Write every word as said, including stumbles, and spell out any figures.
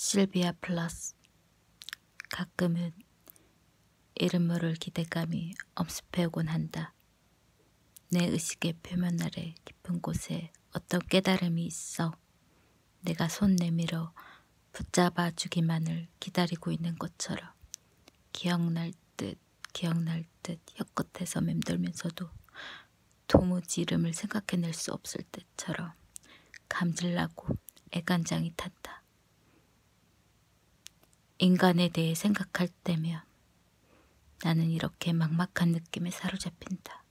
실비아 플러스. 가끔은 이름 모를 기대감이 엄습해오곤 한다. 내 의식의 표면 아래 깊은 곳에 어떤 깨달음이 있어 내가 손 내밀어 붙잡아 주기만을 기다리고 있는 것처럼 기억날 듯 기억날 듯 혀끝에서 맴돌면서도 도무지 이름을 생각해낼 수 없을 때처럼 감질나고 애간장이 탄다. 인간에 대해 생각할 때면 나는 이렇게 막막한 느낌에 사로잡힌다.